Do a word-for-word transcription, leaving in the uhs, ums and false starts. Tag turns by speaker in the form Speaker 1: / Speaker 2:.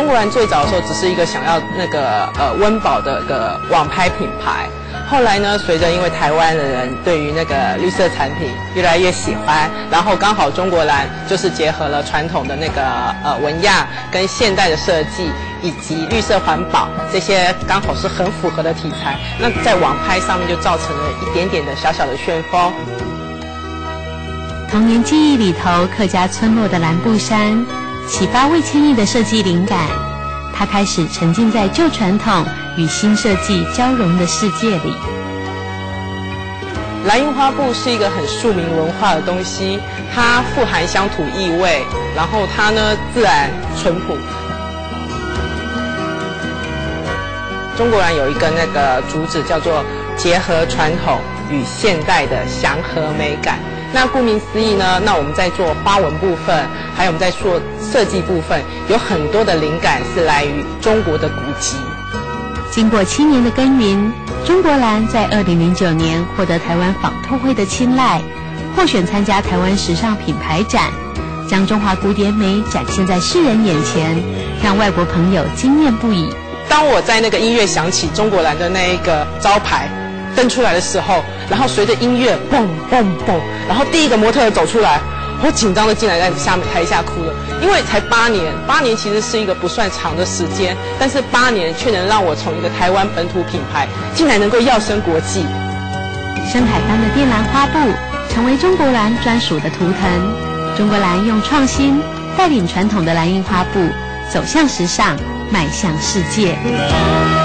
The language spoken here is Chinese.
Speaker 1: 国蓝最早的时候只是一个想要那个呃温饱的个网拍品牌，后来呢，随着因为台湾的人对于那个绿色产品越来越喜欢，然后刚好中国蓝就是结合了传统的那个呃纹样跟现代的设计以及绿色环保这些刚好是很符合的题材，那在网拍上面就造成了一点点的小小的旋风。
Speaker 2: 童年记忆里头客家村落的蓝布衫，启发魏千益的设计灵感。他开始沉浸在旧传统与新设计交融的世界里。
Speaker 1: 蓝印花布是一个很庶民文化的东西，它富含乡土意味，然后它呢自然淳朴。中国蓝有一个那个主旨叫做结合传统与现代的祥和美感。那顾名思义呢，那我们在做花纹部分，还有我们在做设计部分，有很多的灵感是来于中国的古籍。
Speaker 2: 经过七年的耕耘，中国蓝在二零零九年获得台湾纺透会的青睐，获选参加台湾时尚品牌展，将中华古典美展现在世人眼前，让外国朋友惊艳不已。
Speaker 1: 当我在那个音乐响起中国蓝的那一个招牌登出来的时候，然后随着音乐蹦蹦蹦，然后第一个模特走出来，我紧张的进来在下面台下哭了，因为才八年，八年其实是一个不算长的时间，但是八年却能让我从一个台湾本土品牌，竟然能够跃升国际。
Speaker 2: 深海般的靛蓝花布成为中国蓝专属的图腾，中国蓝用创新带领传统的蓝印花布走向时尚，迈向世界。